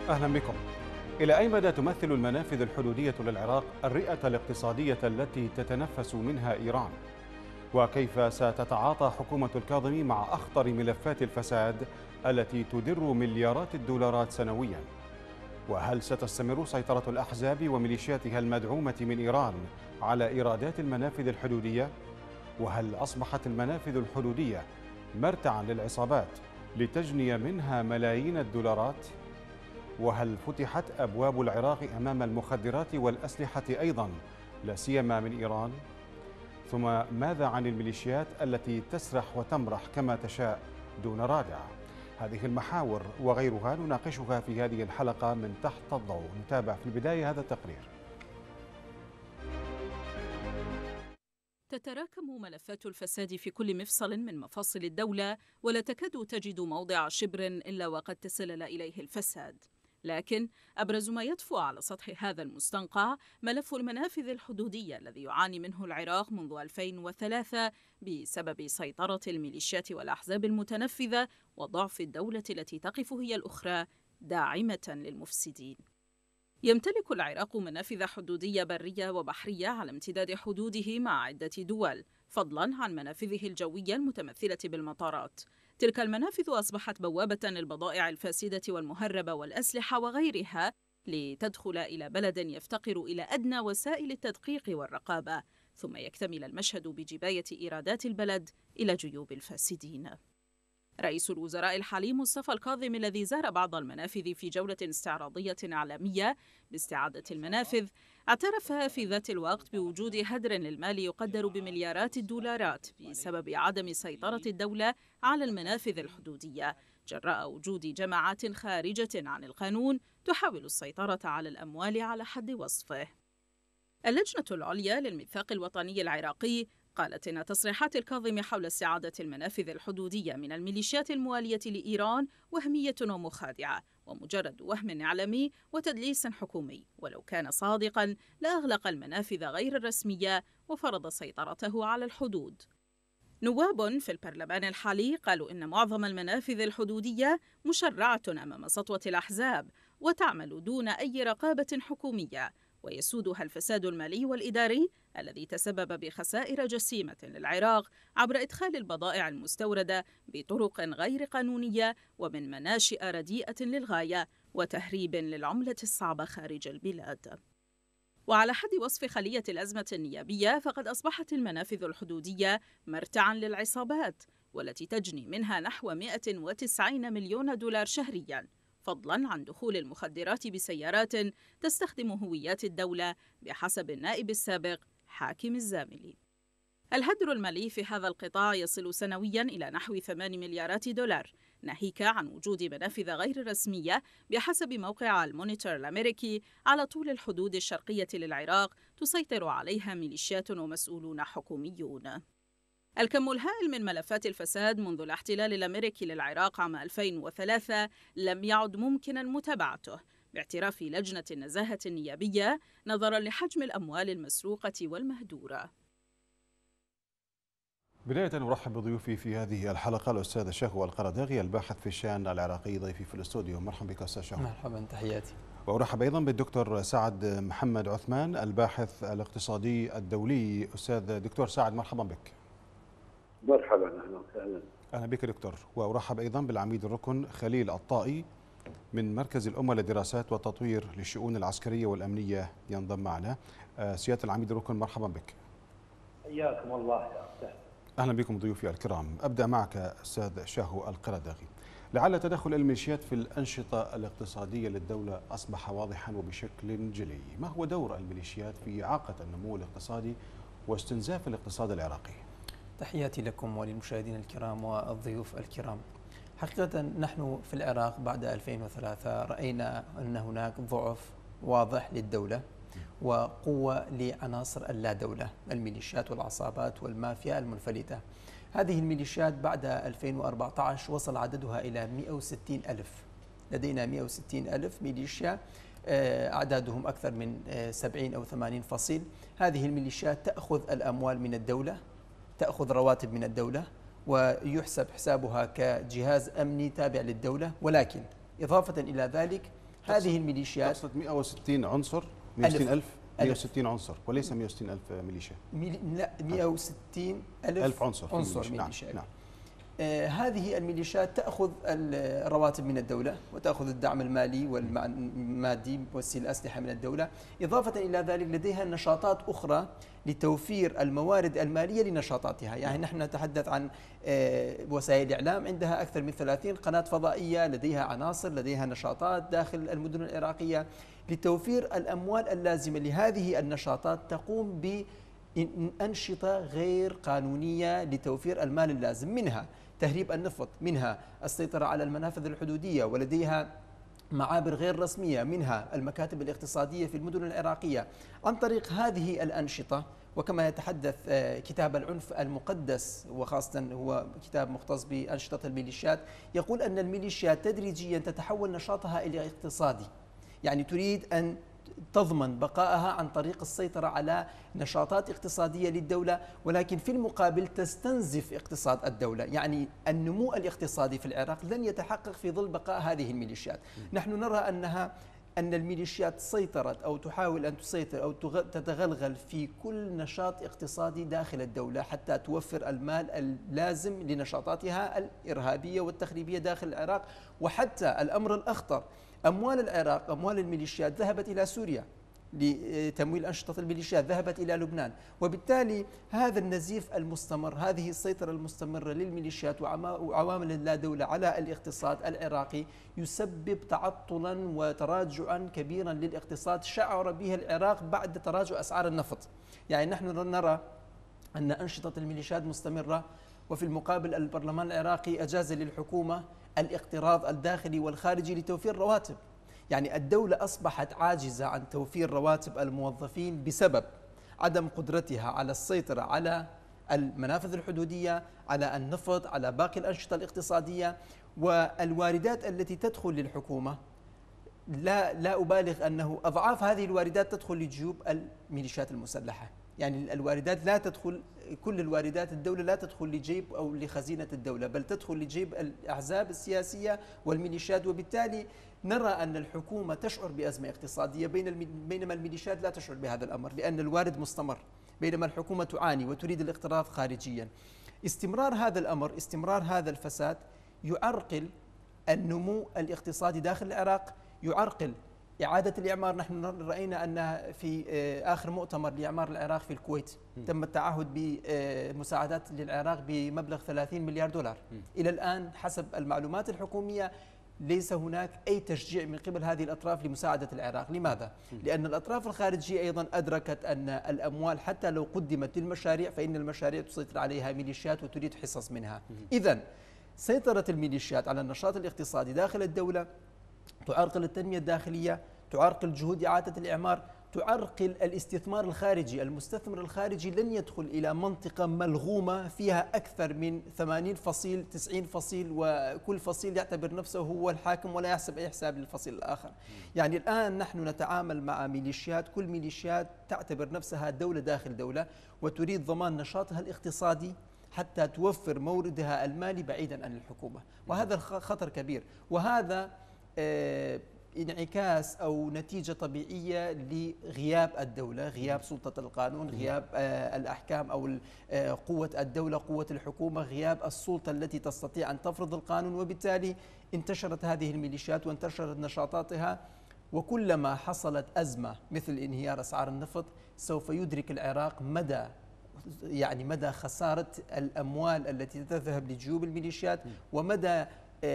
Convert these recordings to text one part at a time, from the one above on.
أهلا بكم. إلى أي مدى تمثل المنافذ الحدودية للعراق الرئة الاقتصادية التي تتنفس منها إيران؟ وكيف ستتعاطى حكومة الكاظمي مع أخطر ملفات الفساد التي تدر مليارات الدولارات سنويا؟ وهل ستستمر سيطرة الأحزاب وميليشياتها المدعومة من إيران على إيرادات المنافذ الحدودية؟ وهل أصبحت المنافذ الحدودية مرتعا للعصابات لتجني منها ملايين الدولارات؟ وهل فتحت أبواب العراق أمام المخدرات والأسلحة أيضا لا سيما من إيران؟ ثم ماذا عن الميليشيات التي تسرح وتمرح كما تشاء دون رادع؟ هذه المحاور وغيرها نناقشها في هذه الحلقة من تحت الضوء. نتابع في البداية هذا التقرير. تتراكم ملفات الفساد في كل مفصل من مفاصل الدولة، ولا تكاد تجد موضع شبر إلا وقد تسلل إليه الفساد. لكن أبرز ما يطفو على سطح هذا المستنقع ملف المنافذ الحدودية الذي يعاني منه العراق منذ 2003 بسبب سيطرة الميليشيات والأحزاب المتنفذة وضعف الدولة التي تقف هي الأخرى داعمة للمفسدين. يمتلك العراق منافذ حدودية برية وبحرية على امتداد حدوده مع عدة دول، فضلا عن منافذه الجوية المتمثلة بالمطارات. تلك المنافذ أصبحت بوابة للبضائع الفاسدة والمهربة والأسلحة وغيرها لتدخل إلى بلد يفتقر إلى أدنى وسائل التدقيق والرقابة، ثم يكتمل المشهد بجباية إيرادات البلد إلى جيوب الفاسدين. رئيس الوزراء الحالي مصطفى الكاظمي الذي زار بعض المنافذ في جولة استعراضية إعلامية باستعادة المنافذ اعترف في ذات الوقت بوجود هدر للمال يقدر بمليارات الدولارات بسبب عدم سيطرة الدولة على المنافذ الحدودية جراء وجود جماعات خارجة عن القانون تحاول السيطرة على الأموال على حد وصفه. اللجنة العليا للميثاق الوطني العراقي قالت إن تصريحات الكاظمي حول استعادة المنافذ الحدودية من الميليشيات الموالية لإيران وهمية ومخادعة ومجرد وهم إعلامي وتدليس حكومي، ولو كان صادقا لأغلق المنافذ غير الرسمية وفرض سيطرته على الحدود. نواب في البرلمان الحالي قالوا إن معظم المنافذ الحدودية مشرعة أمام سطوة الأحزاب وتعمل دون أي رقابة حكومية، ويسودها الفساد المالي والإداري الذي تسبب بخسائر جسيمة للعراق عبر إدخال البضائع المستوردة بطرق غير قانونية ومن مناشئ رديئة للغاية وتهريب للعملة الصعبة خارج البلاد. وعلى حد وصف خلية الأزمة النيابية فقد أصبحت المنافذ الحدودية مرتعا للعصابات والتي تجني منها نحو 190 مليون دولار شهريا، فضلا عن دخول المخدرات بسيارات تستخدم هويات الدولة بحسب النائب السابق حاكم الزاملي. الهدر المالي في هذا القطاع يصل سنويا إلى نحو 8 مليارات دولار، ناهيك عن وجود منافذ غير رسمية بحسب موقع المونيتور الأمريكي على طول الحدود الشرقية للعراق تسيطر عليها ميليشيات ومسؤولون حكوميون. الكم الهائل من ملفات الفساد منذ الاحتلال الأمريكي للعراق عام 2003 لم يعد ممكنا متابعته باعتراف لجنة النزاهة النيابية نظرا لحجم الأموال المسروقة والمهدورة. بداية أرحب بضيوفي في هذه الحلقة الأستاذ شهو القرداغي الباحث في الشأن العراقي ضيفي في الاستوديو. مرحبا بك أستاذ شهو. مرحبا، تحياتي. وأرحب أيضا بالدكتور سعد محمد عثمان الباحث الاقتصادي الدولي. أستاذ دكتور سعد مرحبا بك. مرحبا، اهلا وسهلا. اهلا بك دكتور. وارحب ايضا بالعميد الركن خليل الطائي من مركز الامه للدراسات والتطوير للشؤون العسكريه والامنيه ينضم معنا. سياده العميد الركن مرحبا بك. حياكم الله يا استاذ. اهلا بكم ضيوفي الكرام. ابدا معك استاذ شاهو القرداغي. لعل تدخل الميليشيات في الانشطه الاقتصاديه للدوله اصبح واضحا وبشكل جلي. ما هو دور الميليشيات في اعاقه النمو الاقتصادي واستنزاف الاقتصاد العراقي؟ تحياتي لكم وللمشاهدين الكرام والضيوف الكرام. حقيقة نحن في العراق بعد 2003 رأينا أن هناك ضعف واضح للدولة وقوة لعناصر اللا دولة، الميليشيات والعصابات والمافيا المنفلتة. هذه الميليشيات بعد 2014 وصل عددها إلى 160 ألف. لدينا 160 ألف ميليشيا، أعدادهم أكثر من 70 أو 80 فصيل. هذه الميليشيات تأخذ الأموال من الدولة، تأخذ رواتب من الدولة، ويحسب حسابها كجهاز أمني تابع للدولة، ولكن إضافة إلى ذلك هذه الميليشيات تقصد 160 عنصر، 160 ألف، 160 عنصر وليس 160 ألف ميليشيا. لا، 160 ألف عنصر ميليشيا. نعم. هذه الميليشيات تأخذ الرواتب من الدولة وتأخذ الدعم المالي والمادي وتسيل الأسلحة من الدولة. إضافة إلى ذلك لديها نشاطات أخرى لتوفير الموارد المالية لنشاطاتها. يعني نحن نتحدث عن وسائل الإعلام عندها أكثر من 30 قناة فضائية، لديها عناصر، لديها نشاطات داخل المدن العراقية لتوفير الأموال اللازمة لهذه النشاطات. تقوم بأنشطة غير قانونية لتوفير المال اللازم، منها تهريب النفط، منها السيطرة على المنافذ الحدودية، ولديها معابر غير رسمية، منها المكاتب الاقتصادية في المدن العراقية. عن طريق هذه الأنشطة، وكما يتحدث كتاب العنف المقدس، وخاصة هو كتاب مختص بأنشطة الميليشيات، يقول أن الميليشيات تدريجيا تتحول نشاطها إلى اقتصادي. يعني تريد أن تضمن بقائها عن طريق السيطرة على نشاطات اقتصادية للدولة، ولكن في المقابل تستنزف اقتصاد الدولة. يعني النمو الاقتصادي في العراق لن يتحقق في ظل بقاء هذه الميليشيات. نحن نرى أن الميليشيات سيطرت أو تحاول أن تسيطر أو تتغلغل في كل نشاط اقتصادي داخل الدولة حتى توفر المال اللازم لنشاطاتها الإرهابية والتخريبية داخل العراق. وحتى الأمر الأخطر، أموال العراق، أموال الميليشيات ذهبت إلى سوريا لتمويل أنشطة الميليشيات، ذهبت إلى لبنان. وبالتالي هذا النزيف المستمر، هذه السيطرة المستمرة للميليشيات وعوامل اللا دولة على الاقتصاد العراقي يسبب تعطلا وتراجعا كبيرا للاقتصاد شعر به العراق بعد تراجع أسعار النفط. يعني نحن نرى أن أنشطة الميليشيات مستمرة، وفي المقابل البرلمان العراقي أجاز للحكومة الاقتراض الداخلي والخارجي لتوفير رواتب. يعني الدولة أصبحت عاجزة عن توفير رواتب الموظفين بسبب عدم قدرتها على السيطرة على المنافذ الحدودية، على النفط، على باقي الأنشطة الاقتصادية. والواردات التي تدخل للحكومة لا أبالغ أنه أضعاف هذه الواردات تدخل لجيوب الميليشيات المسلحة. يعني الواردات لا تدخل، كل الواردات الدولة لا تدخل لجيب أو لخزينة الدولة، بل تدخل لجيب الأحزاب السياسية والميليشيات. وبالتالي نرى أن الحكومة تشعر بأزمة اقتصادية بينما الميليشيات لا تشعر بهذا الأمر، لأن الوارد مستمر، بينما الحكومة تعاني وتريد الاقتراض خارجيا. استمرار هذا الأمر، استمرار هذا الفساد يعرقل النمو الاقتصادي داخل العراق، يعرقل إعادة الإعمار. نحن رأينا أن في آخر مؤتمر لإعمار العراق في الكويت تم التعهد بمساعدات للعراق بمبلغ 30 مليار دولار. إلى الآن حسب المعلومات الحكومية ليس هناك أي تشجيع من قبل هذه الأطراف لمساعدة العراق. لماذا؟ لأن الأطراف الخارجية أيضا أدركت أن الأموال حتى لو قدمت للمشاريع فإن المشاريع تسيطر عليها ميليشيات وتريد حصص منها. إذن سيطرة الميليشيات على النشاط الاقتصادي داخل الدولة تعرقل التنمية الداخلية، تعرقل جهود إعادة الإعمار، تعرقل الاستثمار الخارجي. المستثمر الخارجي لن يدخل إلى منطقة ملغومة فيها أكثر من 80 فصيل 90 فصيل، وكل فصيل يعتبر نفسه هو الحاكم ولا يحسب أي حساب للفصيل الآخر. يعني الآن نحن نتعامل مع ميليشيات، كل ميليشيات تعتبر نفسها دولة داخل دولة وتريد ضمان نشاطها الاقتصادي حتى توفر موردها المالي بعيدا عن الحكومة. وهذا خطر كبير، وهذا انعكاس أو نتيجة طبيعية لغياب الدولة، غياب سلطة القانون، غياب الأحكام أو قوة الدولة، قوة الحكومة، غياب السلطة التي تستطيع أن تفرض القانون. وبالتالي انتشرت هذه الميليشيات وانتشرت نشاطاتها. وكلما حصلت أزمة مثل انهيار أسعار النفط سوف يدرك العراق مدى خسارة الأموال التي تذهب لجيوب الميليشيات، ومدى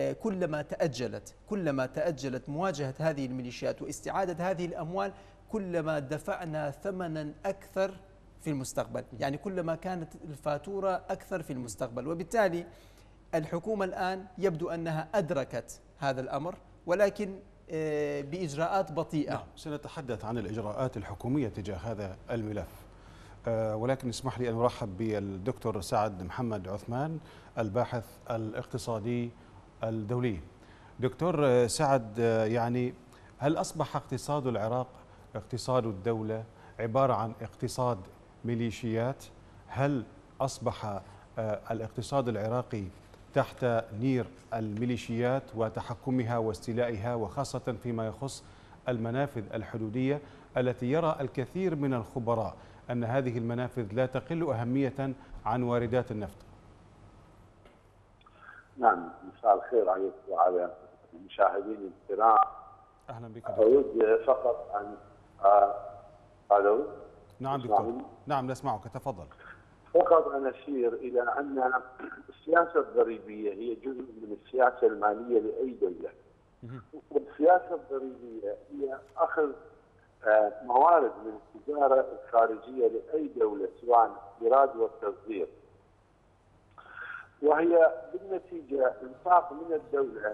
كلما تأجلت مواجهة هذه الميليشيات واستعادة هذه الأموال كلما دفعنا ثمنا أكثر في المستقبل. يعني كلما كانت الفاتورة أكثر في المستقبل. وبالتالي الحكومة الآن يبدو أنها أدركت هذا الأمر، ولكن بإجراءات بطيئة. نعم، سنتحدث عن الإجراءات الحكومية تجاه هذا الملف، ولكن اسمح لي أن أرحب بالدكتور سعد محمد عثمان، الباحث الاقتصادي الدولي. دكتور سعد، يعني هل أصبح اقتصاد العراق، اقتصاد الدولة، عبارة عن اقتصاد ميليشيات؟ هل أصبح الاقتصاد العراقي تحت نير الميليشيات وتحكمها واستيلائها، وخاصة فيما يخص المنافذ الحدودية التي يرى الكثير من الخبراء أن هذه المنافذ لا تقل أهمية عن واردات النفط؟ نعم، مساء الخير عليك وعلى المشاهدين الكرام. أهلا بك دكتور. أود فقط أن ألو. نعم دكتور، نعم نسمعك، تفضل. فقط أن أشير إلى أن السياسة الضريبية هي جزء من السياسة المالية لأي دولة. والسياسة الضريبية هي أخذ موارد من التجارة الخارجية لأي دولة سواء الإيراد والتصدير، وهي بالنتيجة إنفاق من الدولة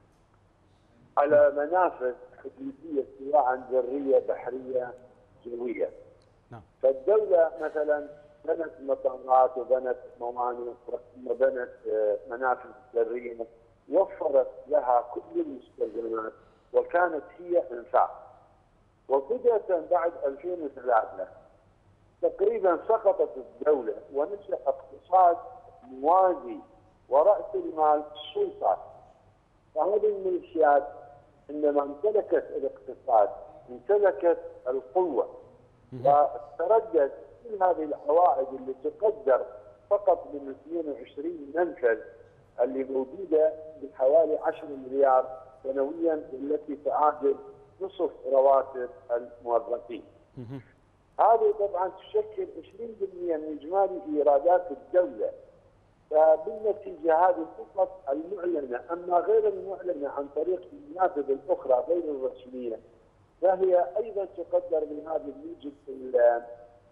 على منافذ حدودية سواء برية بحرية جوية. فالدولة مثلا بنت مطارات وبنت موانئ وبنت منافذ برية، وفرت لها كل المستلزمات وكانت هي انفاق. وبدأت بعد 2003 تقريبا سقطت الدولة ونشأ اقتصاد موازي ورأس المال السلطات. فهذه الميليشيات عندما امتلكت الاقتصاد امتلكت القوة، وتردد كل هذه العوائد اللي تقدر فقط من 22 منفذ اللي موجودة بحوالي 10 مليار سنويا، التي تعادل نصف رواتب الموظفين. هذه طبعا تشكل 20% من اجمالي ايرادات الدوله. فبالنتيجه هذه فقط المعلنه، اما غير المعلنه عن طريق المنافذ الاخرى غير الرسميه فهي ايضا تقدر من هذا الموجب في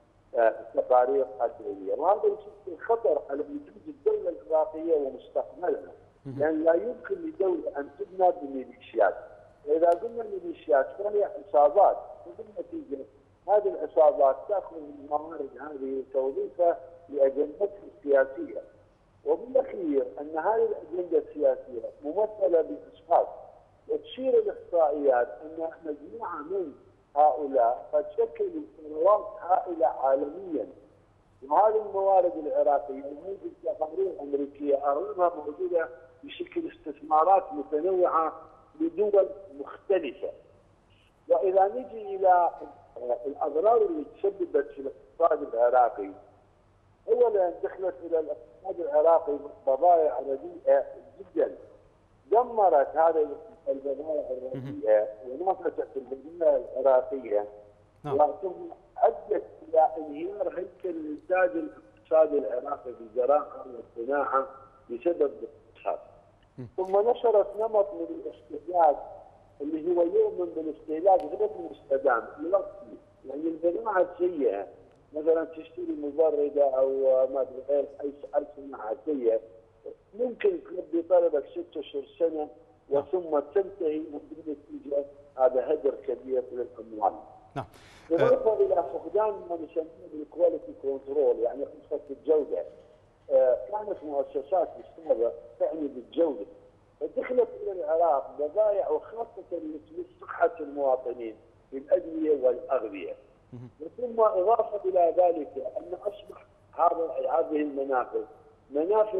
التقارير الدوليه، وهذا يشكل خطر على وجود الدوله العراقيه ومستقبلها، لان لا يمكن لدوله ان تبنى بميليشيات. واذا قلنا ميليشيات فهي عصابات، وبالنتيجه هذه العصابات تاخذ من الموارد هذه وتوظيفها لاجندتها السياسيه. وبالاخير ان هذه الاجنده السياسيه ممثله باشخاص، وتشير الاحصائيات ان مجموعه من هؤلاء قد شكلوا ثروات هائله عالميا. وهذه الموارد العراقيه موجود تقارير امريكيه اغلبها موجوده بشكل استثمارات متنوعه لدول مختلفه. واذا نجي الى الاضرار اللي تسببت في الاقتصاد العراقي، اولا دخلت الى الاقتصاد العراقي بضائع رديئه جدا، دمرت هذه البضائع الرديئه ونفست البضائع العراقيه، ثم ادت الى انهيار هيكل الانتاج الاقتصادي العراقي بالزراعه والصناعه بسبب الاقتصاد. ثم نشرت نمط من الاستهلاك اللي هو يؤمن بالاستهلاك غير المستدام الوقتي، يعني البضاعه السيئه مثلا تشتري مبرده او ما ادري غير اي صناعه سيئه ممكن تلبي طلبك 6 اشهر سنه وثم تنتهي، وبالنتيجه هذا هدر كبير للاموال. نعم. بالاضافه الى فقدان ما نسميه بالكواليتي كنترول، يعني قصه الجوده. كانت مؤسسات السابقه تعني بالجوده، فدخلت الى العراق بضائع وخاصه لتمس صحه المواطنين بالادويه والاغذيه. ثم اضافه الى ذلك ان اصبح هذه المنافذ منافذ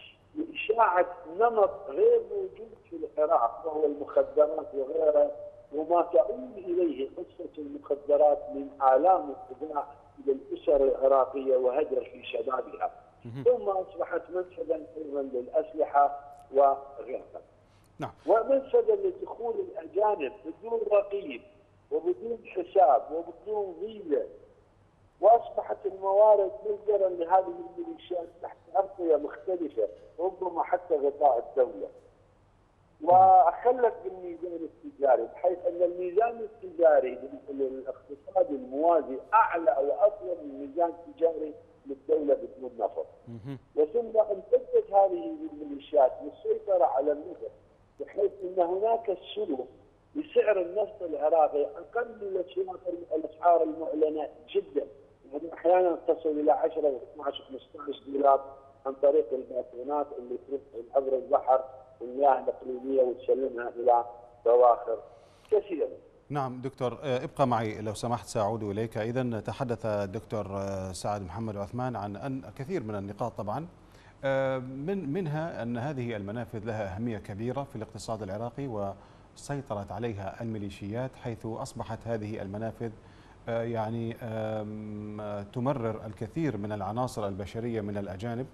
لاشاعه نمط غير موجود في العراق وهو المخدرات وغيرها، وما تعود اليه قصه المخدرات من الام وخداع الى الاسر العراقيه وهدر في شبابها. ثم اصبحت منفذا ايضا للاسلحه وغيرها. نعم. ومنفذا لدخول الاجانب بدون رقيب وبدون حساب وبدون ضيله. واصبحت الموارد مصدرا لهذه الميليشيات تحت ارضيه مختلفه، ربما حتى غطاء الدوله. وخلت بالميزان التجاري، بحيث ان الميزان التجاري للاقتصاد الموازي اعلى واطول من ميزان تجاري للدوله بدون نفط. وثم امتدت هذه الميليشيات للسيطره على النفط، بحيث ان هناك السلوك بسعر النفط العراقي اقل من الاسعار المعلنه جدا، يعني احيانا تصل الى 10 و12 و15 دولار عن طريق الباطونات اللي تروح عبر البحر والمياه الاقليميه وتسلمها الى بواخر كثيره. نعم دكتور، ابقى معي لو سمحت، سأعود إليك. إذن تحدث الدكتور سعد محمد عثمان عن أن كثير من النقاط طبعا منها أن هذه المنافذ لها أهمية كبيرة في الاقتصاد العراقي، وسيطرت عليها الميليشيات، حيث أصبحت هذه المنافذ يعني تمرر الكثير من العناصر البشرية من الأجانب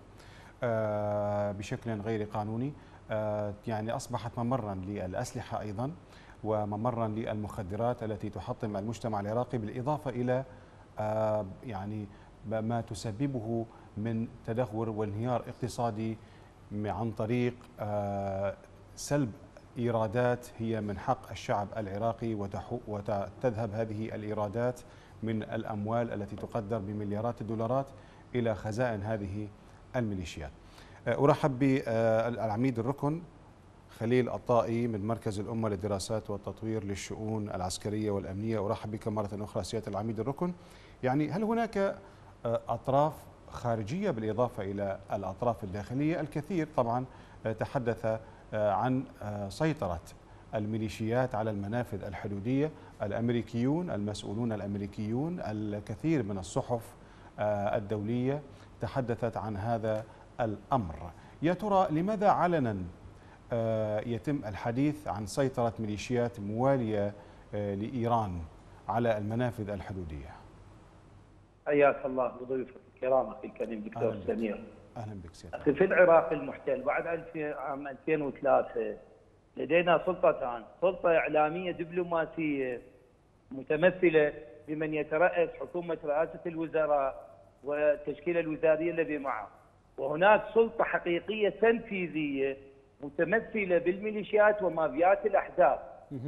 بشكل غير قانوني. يعني أصبحت ممرا للأسلحة أيضا، وممرا للمخدرات التي تحطم المجتمع العراقي، بالإضافة إلى يعني ما تسببه من تدهور وانهيار اقتصادي عن طريق سلب إيرادات هي من حق الشعب العراقي، وتذهب هذه الإيرادات من الأموال التي تقدر بمليارات الدولارات إلى خزائن هذه الميليشيات. أرحب بالعميد الركن خليل الطائي من مركز الأمة للدراسات والتطوير للشؤون العسكرية والأمنية. أرحب بك مرة أخرى سيادة العميد الركن. يعني هل هناك أطراف خارجية بالإضافة إلى الأطراف الداخلية؟ الكثير طبعا تحدث عن سيطرة الميليشيات على المنافذ الحدودية، الأمريكيون، المسؤولون الأمريكيون، الكثير من الصحف الدولية تحدثت عن هذا الأمر. يا ترى لماذا علنا يتم الحديث عن سيطرة ميليشيات موالية لإيران على المنافذ الحدودية؟ حياك الله بضيوفك الكرام اخي الكريم دكتور سمير. اهلا بك سيدي. اخي في العراق المحتل بعد عام 2003 لدينا سلطتان، سلطه اعلاميه دبلوماسيه متمثله بمن يترأس حكومه رئاسه الوزراء والتشكيله الوزاريه الذي معه، وهناك سلطه حقيقيه تنفيذيه متمثله بالميليشيات ومافيات الاحزاب.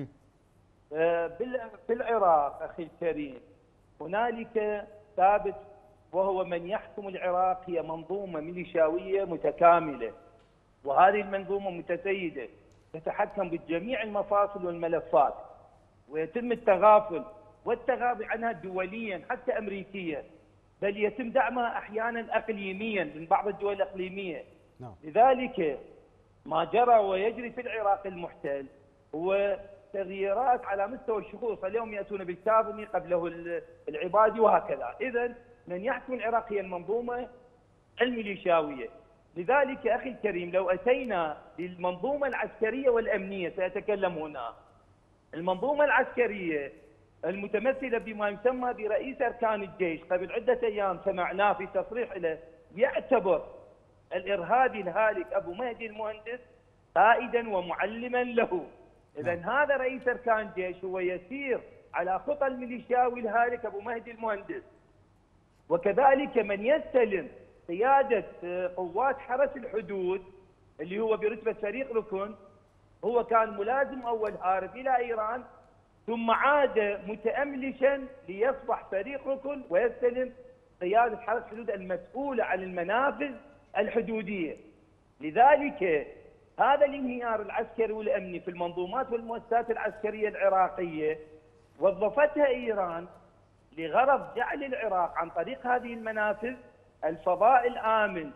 في العراق اخي الكريم هنالك ثابت، وهو من يحكم العراق هي منظومة ميليشياوية متكاملة، وهذه المنظومة متسيدة تتحكم بجميع المفاصل والملفات، ويتم التغافل والتغاضي عنها دوليا حتى أمريكيا، بل يتم دعمها أحيانا إقليميا من بعض الدول الإقليمية. لذلك ما جرى ويجري في العراق المحتل هو تغييرات على مستوى الشخوص، اليوم يأتون بالكاظمي قبله العبادي وهكذا. إذن من يحكم العراق هي المنظومة الميليشياوية. لذلك أخي الكريم لو أتينا للمنظومة العسكرية والأمنية، سأتكلم هنا. المنظومة العسكرية المتمثلة بما يسمى برئيس أركان الجيش، قبل عدة أيام سمعناه في تصريح له يعتبر الإرهابي الهالك أبو مهدي المهندس قائدا ومعلما له. إذن هذا رئيس أركان الجيش هو يسير على خطى الميليشياوي الهالك أبو مهدي المهندس. وكذلك من يستلم قيادة قوات حرس الحدود اللي هو برتبة فريق ركن، هو كان ملازم أول هارب إلى إيران، ثم عاد متأملشا ليصبح فريق ركن ويستلم قيادة حرس الحدود المسؤولة عن المنافذ الحدودية. لذلك هذا الانهيار العسكري والأمني في المنظومات والمؤسسات العسكرية العراقية وظفتها إيران لغرض جعل العراق عن طريق هذه المنافذ الفضاء الآمن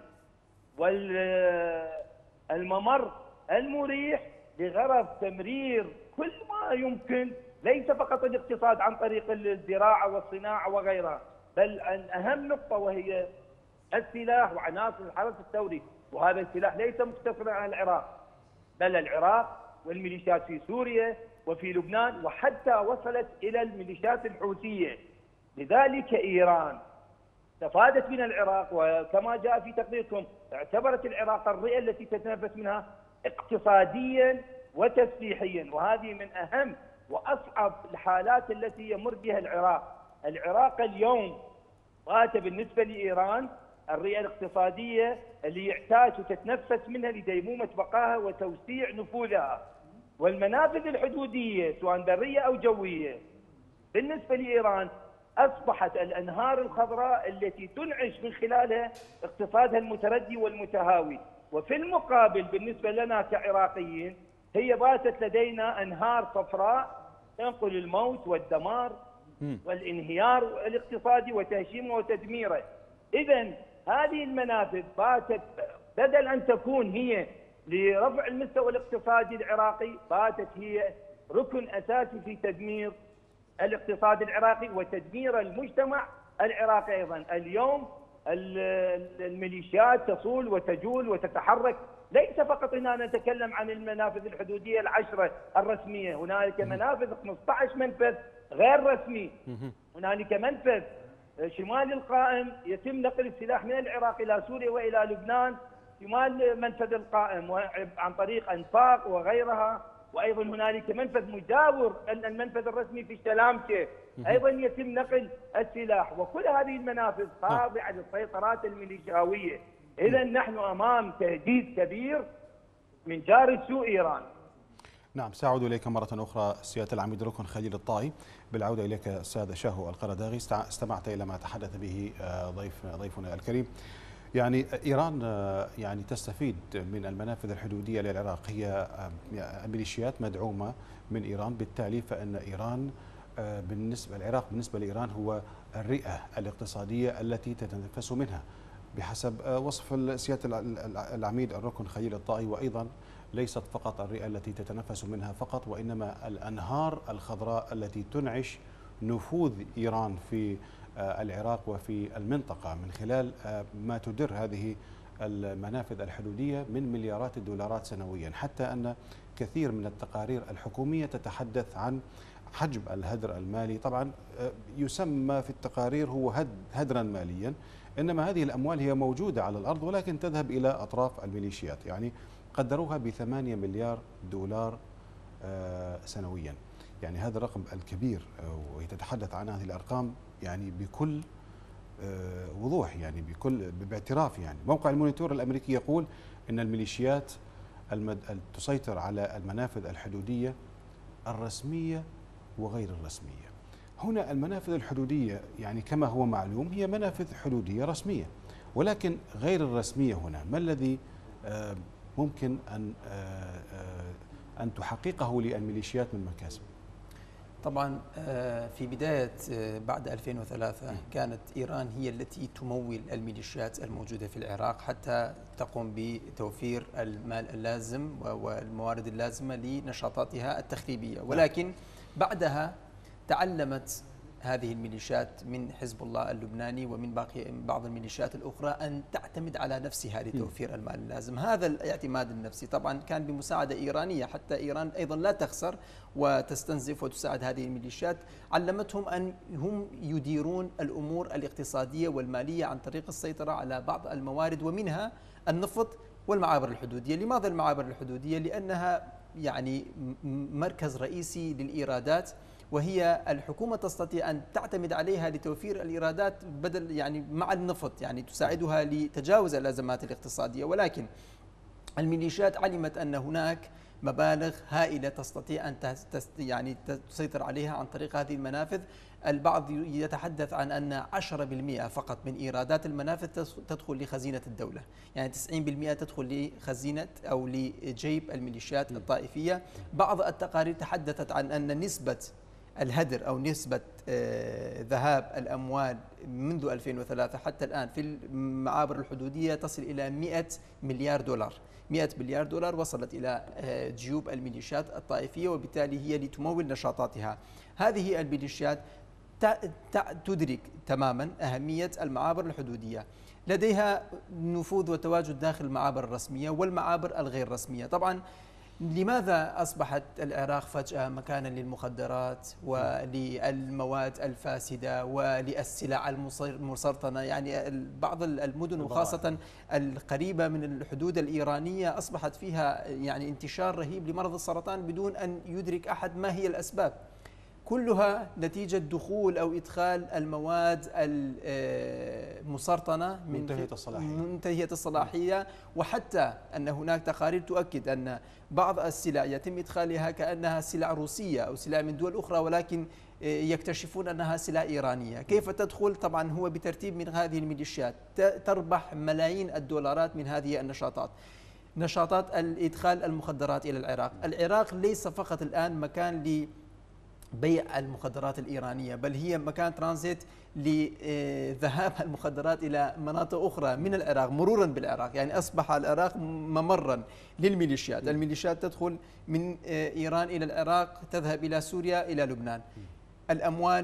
والممر المريح لغرض تمرير كل ما يمكن، ليس فقط الاقتصاد عن طريق الزراعة والصناعة وغيرها، بل أهم نقطة وهي السلاح وعناصر الحرس الثوري. وهذا السلاح ليس مقتصرا على العراق، بل العراق والميليشيات في سوريا وفي لبنان، وحتى وصلت إلى الميليشيات الحوثية. لذلك إيران استفادت من العراق، وكما جاء في تقريركم اعتبرت العراق الرئة التي تتنفس منها اقتصاديا وتسليحيا، وهذه من أهم وأصعب الحالات التي يمر بها العراق. العراق اليوم بات بالنسبة لإيران الرئة الاقتصادية اللي يحتاج وتتنفس منها لديمومة بقائها وتوسيع نفوذها. والمنافذ الحدودية سواء برية أو جوية بالنسبة لإيران أصبحت الأنهار الخضراء التي تنعش من خلالها اقتصادها المتردي والمتهاوي. وفي المقابل بالنسبة لنا كعراقيين هي باتت لدينا أنهار صفراء تنقل الموت والدمار والانهيار الاقتصادي وتهشيمه وتدميره. إذن هذه المنافذ باتت بدل أن تكون هي لرفع المستوى الاقتصادي العراقي، باتت هي ركن أساسي في تدمير الاقتصاد العراقي وتدمير المجتمع العراقي أيضا. اليوم الميليشيات تصول وتجول وتتحرك. ليس فقط هنا نتكلم عن المنافذ الحدودية ال10 الرسمية، هنالك منافذ 15 منفذ غير رسمي. هنالك منفذ شمال القائم يتم نقل السلاح من العراق إلى سوريا وإلى لبنان، شمال منفذ القائم عن طريق أنفاق وغيرها. وأيضا هنالك منفذ مجاور المنفذ الرسمي في الشلامكة، أيضا يتم نقل السلاح، وكل هذه المنافذ خاضعة للسيطرات الميليشياوية. إذا نحن أمام تهديد كبير من جار السوء إيران. نعم، سأعود إليك مرة أخرى سيادة العميد ركن خليل الطائي. بالعودة إليك أستاذ شاهو القرداغي، استمعت إلى ما تحدث به ضيفنا الكريم. يعني إيران يعني تستفيد من المنافذ الحدودية للعراق، هي ميليشيات مدعومة من إيران، بالتالي فإن إيران العراق بالنسبة لإيران هو الرئة الاقتصادية التي تتنفس منها بحسب وصف سيادة العميد الركن خليل الطائي. وأيضا ليست فقط الرئة التي تتنفس منها فقط، وإنما الأنهار الخضراء التي تنعش نفوذ إيران في العراق وفي المنطقة من خلال ما تدر هذه المنافذ الحدودية من مليارات الدولارات سنويا، حتى أن كثير من التقارير الحكومية تتحدث عن حجم الهدر المالي. طبعا يسمى في التقارير هو هدرا ماليا، إنما هذه الأموال هي موجودة على الأرض ولكن تذهب إلى أطراف الميليشيات، يعني قدروها ب8 مليار دولار سنويا. يعني هذا الرقم الكبير، ويتحدث عن هذه الأرقام يعني بكل وضوح، يعني باعتراف. يعني موقع المونيتور الأمريكي يقول إن الميليشيات تسيطر على المنافذ الحدودية الرسمية وغير الرسمية. هنا المنافذ الحدودية يعني كما هو معلوم هي منافذ حدودية رسمية، ولكن غير الرسمية هنا ما الذي ممكن أن تحققه للميليشيات من مكاسب؟ طبعا في بداية بعد 2003 كانت إيران هي التي تمول الميليشيات الموجودة في العراق حتى تقوم بتوفير المال اللازم والموارد اللازمة لنشاطاتها التخريبية، ولكن بعدها تعلمت هذه الميليشيات من حزب الله اللبناني ومن بعض الميليشيات الأخرى أن تعتمد على نفسها لتوفير المال اللازم. هذا الاعتماد النفسي طبعا كان بمساعدة إيرانية، حتى إيران أيضا لا تخسر وتستنزف وتساعد هذه الميليشيات. علمتهم أن هم يديرون الأمور الاقتصادية والمالية عن طريق السيطرة على بعض الموارد، ومنها النفط والمعابر الحدودية. لماذا المعابر الحدودية؟ لأنها يعني مركز رئيسي للإيرادات، وهي الحكومة تستطيع أن تعتمد عليها لتوفير الإيرادات بدل يعني مع النفط، يعني تساعدها لتجاوز الأزمات الاقتصادية. ولكن الميليشيات علمت أن هناك مبالغ هائلة تستطيع أن يعني تسيطر عليها عن طريق هذه المنافذ. البعض يتحدث عن أن 10% فقط من إيرادات المنافذ تدخل لخزينة الدولة، يعني 90% تدخل لخزينة أو لجيب الميليشيات الطائفية. بعض التقارير تحدثت عن أن نسبة الهدر أو نسبة ذهاب الأموال منذ 2003 حتى الآن في المعابر الحدودية تصل إلى 100 مليار دولار. 100 مليار دولار وصلت إلى جيوب الميليشيات الطائفية، وبالتالي هي لتمول نشاطاتها. هذه الميليشيات تدرك تماما أهمية المعابر الحدودية، لديها نفوذ وتواجد داخل المعابر الرسمية والمعابر الغير رسمية. طبعا لماذا أصبحت العراق فجأة مكانا للمخدرات وللمواد الفاسدة وللسلع المسرطنة؟ يعني بعض المدن وخاصة القريبة من الحدود الإيرانية أصبحت فيها يعني انتشار رهيب لمرض السرطان بدون أن يدرك أحد ما هي الأسباب. كلها نتيجة دخول أو إدخال المواد المسرطنة منتهية الصلاحية، وحتى أن هناك تقارير تؤكد أن بعض السلع يتم إدخالها كأنها سلع روسية أو سلع من دول أخرى، ولكن يكتشفون أنها سلع إيرانية. كيف تدخل؟ طبعا هو بترتيب من هذه الميليشيات تربح ملايين الدولارات من هذه النشاطات، نشاطات الإدخال المخدرات إلى العراق. العراق ليس فقط الآن مكان بيع المخدرات الإيرانية، بل هي مكان ترانزيت لذهاب المخدرات إلى مناطق أخرى من العراق مرورا بالعراق. يعني أصبح العراق ممرا للميليشيات. الميليشيات تدخل من إيران إلى العراق، تذهب إلى سوريا، إلى لبنان. الأموال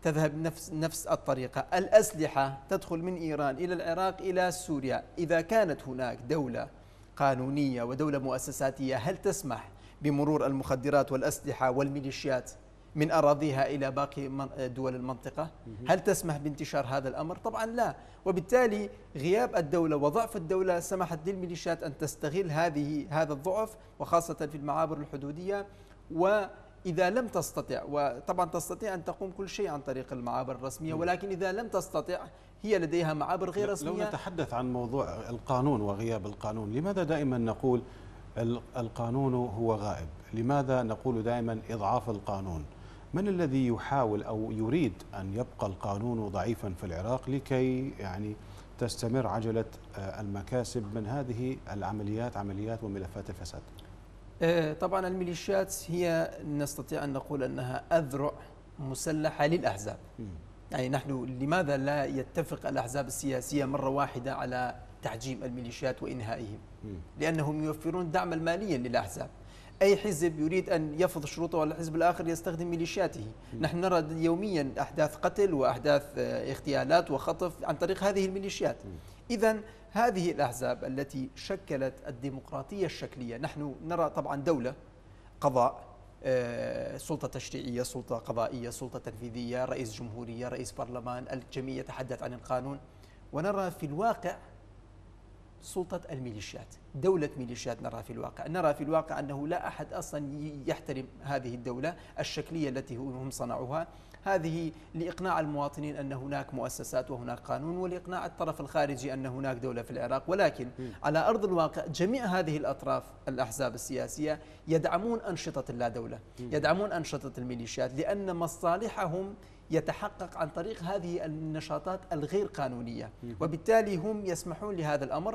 تذهب نفس الطريقة. الأسلحة تدخل من إيران إلى العراق إلى سوريا. إذا كانت هناك دولة قانونية ودولة مؤسساتية، هل تسمح بمرور المخدرات والأسلحة والميليشيات من أراضيها إلى باقي دول المنطقة؟ هل تسمح بانتشار هذا الأمر؟ طبعا لا. وبالتالي غياب الدولة وضعف الدولة سمحت للميليشيات أن تستغل هذا الضعف، وخاصة في المعابر الحدودية. وإذا لم تستطع، وطبعا تستطيع أن تقوم كل شيء عن طريق المعابر الرسمية، ولكن إذا لم تستطع هي لديها معابر غير رسمية. لو نتحدث عن موضوع القانون وغياب القانون، لماذا دائما نقول القانون هو غائب؟ لماذا نقول دائما إضعاف القانون؟ من الذي يحاول أو يريد أن يبقى القانون ضعيفا في العراق لكي يعني تستمر عجلة المكاسب من هذه العمليات، عمليات وملفات الفساد؟ طبعا الميليشيات هي نستطيع أن نقول أنها أذرع مسلحة للأحزاب. يعني نحن لماذا لا يتفق الأحزاب السياسية مرة واحدة على تعجيم الميليشيات وإنهائهم؟ لأنهم يوفرون دعما ماليا للأحزاب. أي حزب يريد أن يفرض شروطه على الحزب الآخر يستخدم ميليشياته. نحن نرى يوميا أحداث قتل وأحداث اغتيالات وخطف عن طريق هذه الميليشيات. إذا هذه الأحزاب التي شكلت الديمقراطية الشكلية، نحن نرى طبعا دولة قضاء، سلطة تشريعية، سلطة قضائية، سلطة تنفيذية، رئيس جمهورية، رئيس برلمان، الجميع يتحدث عن القانون. ونرى في الواقع سلطة الميليشيات، دولة ميليشيات. نرى في الواقع أنه لا أحد أصلا يحترم هذه الدولة الشكلية التي هم صنعوها. هذه لإقناع المواطنين أن هناك مؤسسات وهناك قانون، ولإقناع الطرف الخارجي أن هناك دولة في العراق. ولكن على أرض الواقع جميع هذه الأطراف، الأحزاب السياسية، يدعمون أنشطة اللادولة، يدعمون أنشطة الميليشيات، لأن مصالحهم يتحقق عن طريق هذه النشاطات الغير قانونية. وبالتالي هم يسمحون لهذا الأمر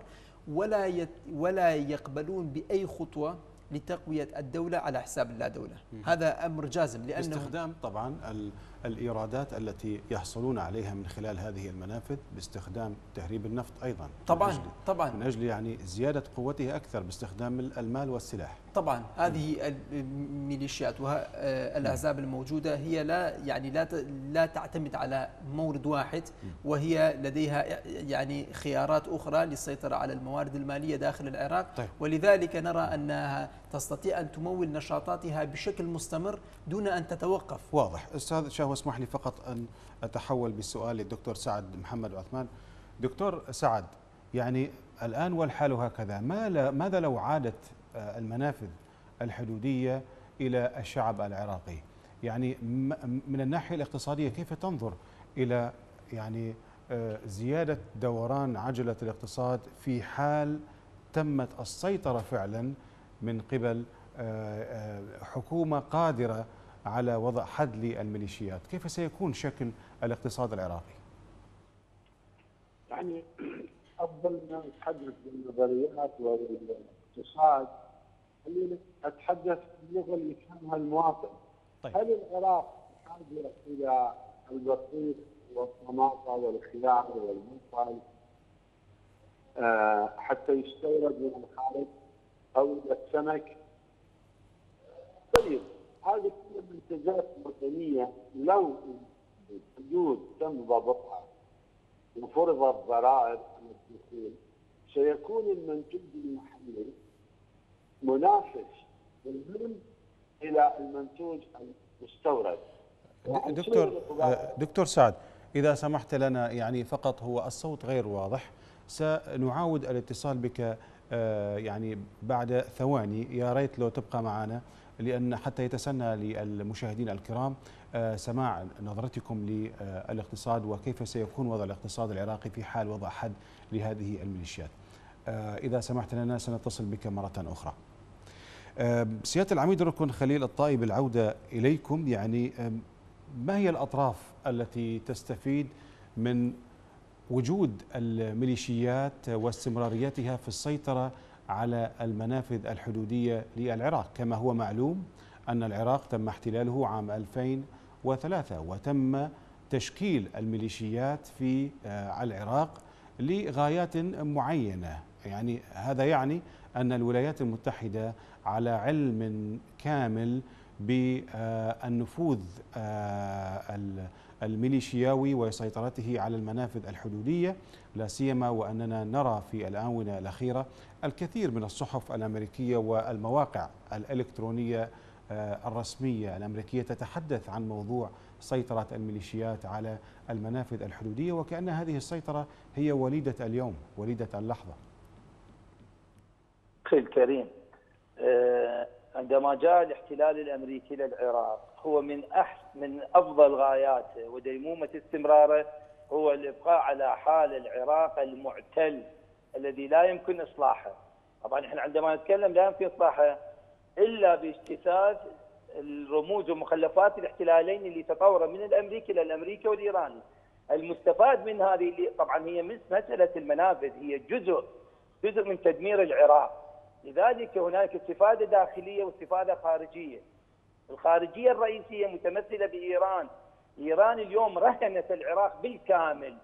ولا يقبلون بأي خطوة لتقوية الدولة على حساب اللادولة. هذا أمر جازم، لأنه باستخدام طبعا الإيرادات التي يحصلون عليها من خلال هذه المنافذ، باستخدام تهريب النفط أيضا طبعا من أجل يعني زيادة قوته أكثر باستخدام المال والسلاح. طبعا هذه الميليشيات والأحزاب الموجودة هي لا تعتمد على مورد واحد، وهي لديها يعني خيارات أخرى للسيطرة على الموارد المالية داخل العراق. طيب. ولذلك نرى أنها تستطيع أن تمول نشاطاتها بشكل مستمر دون أن تتوقف. واضح. أستاذ شاهو، اسمح لي فقط أن أتحول بالسؤال للدكتور سعد محمد عثمان. دكتور سعد، يعني الآن والحال هكذا، ماذا لو عادت المنافذ الحدودية إلى الشعب العراقي؟ يعني من الناحية الاقتصادية كيف تنظر إلى يعني زيادة دوران عجلة الاقتصاد في حال تمت السيطرة فعلا من قبل حكومة قادرة على وضع حد للميليشيات؟ كيف سيكون شكل الاقتصاد العراقي؟ يعني أفضل ما نتحدث بالنظريات والاقتصاد، خليني أتحدث باللغة اللي يفهمها المواطن. طيب. هل العراق بحاجة إلى البطيخ والطماطة والخيار والبصل حتى يستورد من الخارج، أو إلى السمك؟ طيب، هذه كلها منتجات وطنية. لو الحدود تم ضبطها وفرضت ضرائب على الدخول، سيكون المنتوج المحلي منافس بالظلم إلى المنتوج المستورد. دكتور سعد، إذا سمحت لنا، يعني فقط هو الصوت غير واضح، سنعاود الاتصال بك يعني بعد ثواني. يا ريت لو تبقى معنا، لأن حتى يتسنى للمشاهدين الكرام سماع نظرتكم للاقتصاد وكيف سيكون وضع الاقتصاد العراقي في حال وضع حد لهذه الميليشيات. إذا سمحت لنا سنتصل بك مرة أخرى. سيادة العميد ركن خليل الطائي، بالعودة إليكم، يعني ما هي الأطراف التي تستفيد من وجود الميليشيات واستمراريتها في السيطرة على المنافذ الحدودية للعراق؟ كما هو معلوم أن العراق تم احتلاله عام 2003 وتم تشكيل الميليشيات في العراق لغايات معينة. يعني هذا يعني أن الولايات المتحدة على علم كامل بالنفوذ الميليشياوي وسيطرته على المنافذ الحدودية، لا سيما وأننا نرى في الآونة الأخيرة الكثير من الصحف الأمريكية والمواقع الإلكترونية الرسمية الأمريكية تتحدث عن موضوع سيطرة الميليشيات على المنافذ الحدودية، وكأن هذه السيطرة هي وليدة اليوم، وليدة اللحظة. أخي الكريم، عندما جاء الاحتلال الأمريكي للعراق هو من أفضل غاياته وديمومة استمراره هو الإبقاء على حال العراق المعتل الذي لا يمكن إصلاحه. طبعا احنا عندما نتكلم لا يمكن إصلاحه إلا باجتثاث الرموز ومخلفات الاحتلالين اللي تطورا من الأمريكي إلى الأمريكي والإيراني. المستفاد من هذه اللي طبعا هي مسألة المنافذ هي جزء من تدمير العراق. لذلك هناك استفادة داخلية واستفادة خارجية. الخارجية الرئيسية متمثلة بإيران. إيران اليوم رهنت العراق بالكامل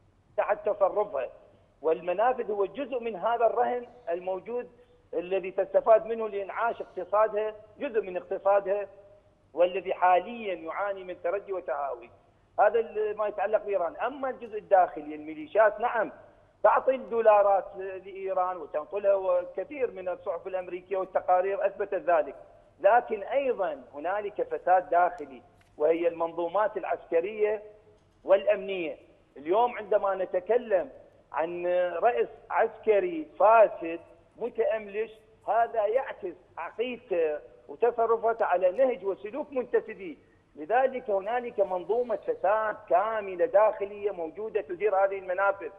تحت تصرفها، والمنافذ هو جزء من هذا الرهن الموجود الذي تستفاد منه لإنعاش اقتصادها، جزء من اقتصادها، والذي حاليا يعاني من تردي وتهاوي. هذا ما يتعلق بإيران. أما الجزء الداخلي الميليشيات نعم تعطي الدولارات لإيران وتنقلها، وكثير من الصحف الأمريكية والتقارير أثبتت ذلك، لكن أيضا هنالك فساد داخلي وهي المنظومات العسكرية والأمنية. اليوم عندما نتكلم عن رئيس عسكري فاسد متأملش، هذا يعكس عقيدته وتصرفاته على نهج وسلوك منتسبي. لذلك هنالك منظومة فساد كاملة داخلية موجودة تدير هذه المنافذ.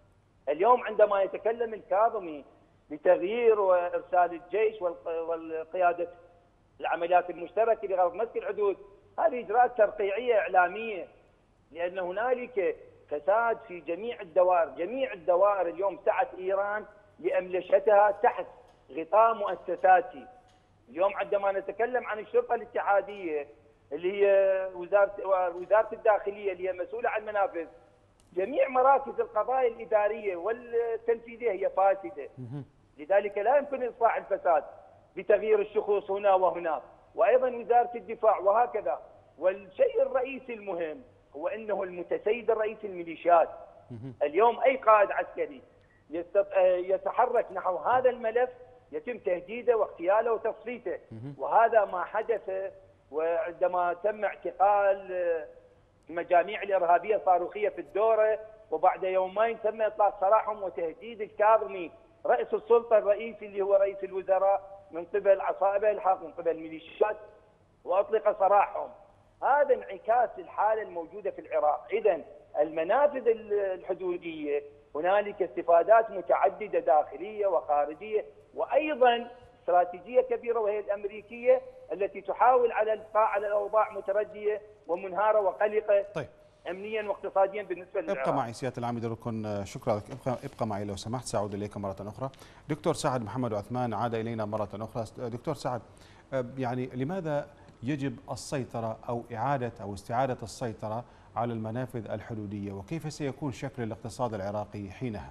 اليوم عندما يتكلم الكاظمي بتغيير وإرسال الجيش والقيادة العمليات المشتركة لغرض مسك الحدود، هذه إجراءات ترقيعية إعلامية، لأن هنالك فساد في جميع الدوائر. جميع الدوائر اليوم سعت إيران لأملشتها تحت غطاء مؤسساتي. اليوم عندما نتكلم عن الشرطة الاتحادية اللي هي وزارة الداخلية اللي هي مسؤولة عن المنافذ، جميع مراكز القضايا الإدارية والتنفيذية هي فاسدة. لذلك لا يمكن إصلاح الفساد بتغيير الشخوص هنا وهناك، وأيضا وزارة الدفاع وهكذا. والشيء الرئيسي المهم هو أنه المتسيد الرئيس الميليشيات. اليوم أي قائد عسكري يتحرك نحو هذا الملف يتم تهديده واغتياله وتصفيته، وهذا ما حدث. وعندما تم اعتقال مجاميع الإرهابية الصاروخية في الدورة، وبعد يومين تم إطلاق سراحهم وتهديد الكاظمي رئيس السلطة الرئيسي اللي هو رئيس الوزراء من قبل عصائب الحق من قبل الميليشيات، وأطلق سراحهم. هذا انعكاس الحالة الموجودة في العراق. إذن المنافذ الحدودية هنالك استفادات متعددة داخلية وخارجية، وأيضا استراتيجية كبيرة وهي الأمريكية التي تحاول على الإبقاء على الأوضاع متردية ومنهارة وقلقة. طيب. أمنيا واقتصاديا بالنسبة للعراق. ابقى معي سيادة العميد الركن، شكرا لك. ابقى معي لو سمحت، سأعود إليك مرة أخرى. دكتور سعد محمد عثمان عاد إلينا مرة أخرى. دكتور سعد، يعني لماذا يجب السيطرة أو إعادة أو استعادة السيطرة على المنافذ الحدودية، وكيف سيكون شكل الاقتصاد العراقي حينها؟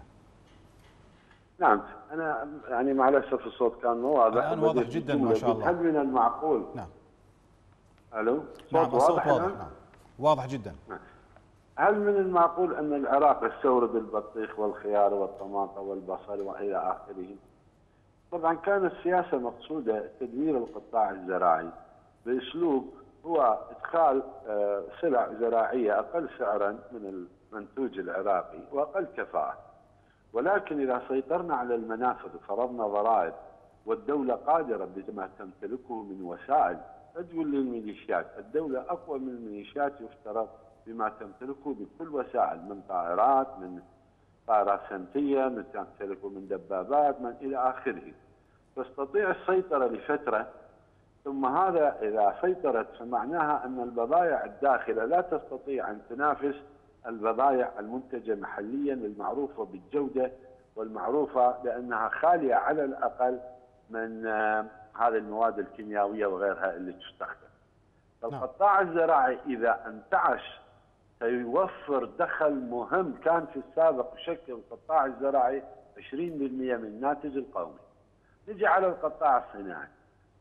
نعم، أنا يعني مع الأسف الصوت كان مو واضح. الآن واضح جدا ما شاء الله. هل من المعقول؟ نعم. ألو؟ نعم الصوت واضح. نعم. واضح جدا. نعم. هل من المعقول أن العراق يستورد البطيخ والخيار والطماطم والبصل وإلى آخره؟ طبعا كانت السياسة مقصودة تدمير القطاع الزراعي بأسلوب هو إدخال سلع زراعية أقل سعرا من المنتوج العراقي وأقل كفاءة. ولكن إذا سيطرنا على المنافذ وفرضنا ضرائب والدولة قادرة بما تمتلكه من وسائل تدول للميليشيات، الدولة أقوى من الميليشيات يفترض بما تمتلكه بكل وسائل، من طائرات، من طائرات سمتية، من تمتلكه من دبابات، من إلى آخره. تستطيع السيطرة لفترة، ثم هذا إذا سيطرت فمعناها أن البضائع الداخلة لا تستطيع أن تنافس البضائع المنتجة محليا المعروفة بالجودة والمعروفة بأنها خالية على الأقل من هذه المواد الكيميائية وغيرها اللي تستخدم. فالقطاع الزراعي إذا انتعش سيوفر دخل مهم كان في السابق يشكل القطاع الزراعي 20% من الناتج القومي. نجي على القطاع الصناعي.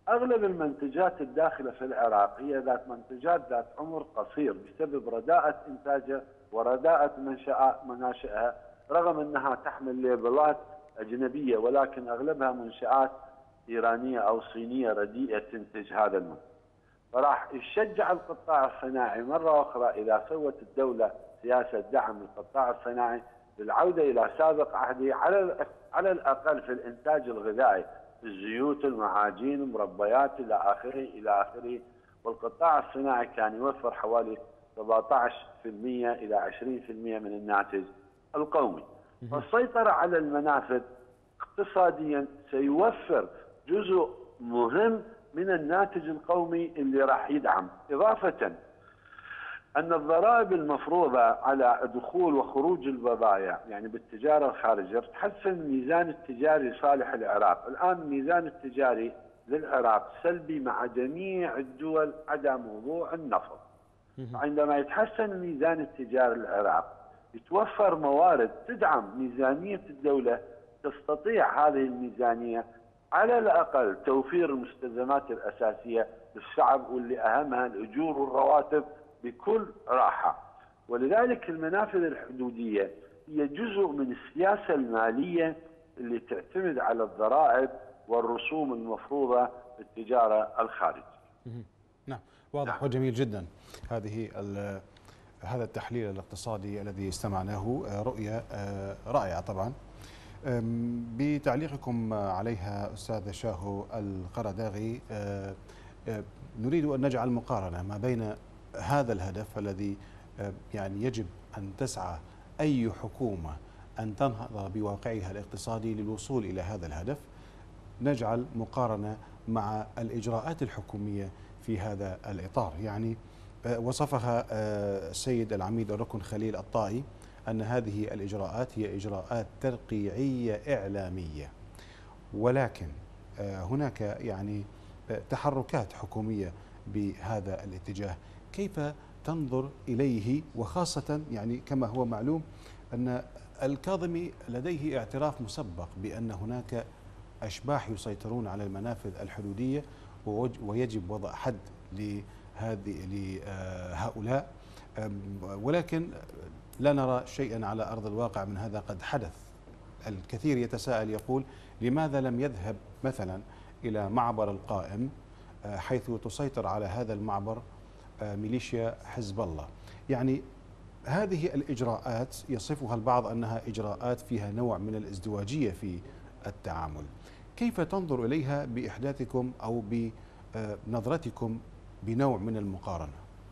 اغلب المنتجات الداخله في العراق هي منتجات ذات عمر قصير بسبب رداءه انتاجها ورداءه مناشئها، رغم انها تحمل ليبلات اجنبيه ولكن اغلبها منشات ايرانيه او صينيه رديئه تنتج هذا المنتج. فراح يشجع القطاع الصناعي مره اخرى اذا سوت الدوله سياسه دعم للقطاع الصناعي بالعوده الى سابق عهده على الاقل في الانتاج الغذائي، الزيوت، المعاجين، المربيات الى اخره الى اخره. والقطاع الصناعي كان يوفر حوالي 17% الى 20% من الناتج القومي. فالسيطره على المنافذ اقتصاديا سيوفر جزء مهم من الناتج القومي اللي راح يدعم، اضافه أن الضرائب المفروضة على دخول وخروج البضائع يعني بالتجارة الخارجية تحسن الميزان التجاري لصالح العراق. الآن الميزان التجاري للعراق سلبي مع جميع الدول عدا موضوع النفط. عندما يتحسن الميزان التجاري للعراق يتوفر موارد تدعم ميزانية الدولة، تستطيع هذه الميزانية على الأقل توفير المستلزمات الأساسية للشعب واللي أهمها الأجور والرواتب بكل راحة. ولذلك المنافذ الحدودية هي جزء من السياسة المالية اللي تعتمد على الضرائب والرسوم المفروضة بالتجارة الخارجية. نعم، واضح وجميل جدا هذا التحليل الاقتصادي الذي استمعناه، رؤية رائعة طبعا. بتعليقكم عليها أستاذ شاهو القرداغي، نريد أن نجعل مقارنة ما بين هذا الهدف الذي يعني يجب أن تسعى أي حكومة أن تنهض بواقعها الاقتصادي للوصول إلى هذا الهدف، نجعل مقارنة مع الإجراءات الحكومية في هذا الإطار. يعني وصفها السيد العميد الركن خليل الطائي أن هذه الإجراءات هي إجراءات ترقيعية إعلامية، ولكن هناك يعني تحركات حكومية بهذا الاتجاه. كيف تنظر إليه، وخاصة يعني كما هو معلوم أن الكاظمي لديه اعتراف مسبق بأن هناك أشباح يسيطرون على المنافذ الحدودية ويجب وضع حد لهؤلاء، ولكن لا نرى شيئا على أرض الواقع من هذا قد حدث. الكثير يتساءل يقول لماذا لم يذهب مثلا إلى معبر القائم حيث تسيطر على هذا المعبر ميليشيا حزب الله؟ يعني هذه الإجراءات يصفها البعض أنها إجراءات فيها نوع من الازدواجية في التعامل. كيف تنظر إليها بإحداثكم أو بنظرتكم بنوع من المقارنة؟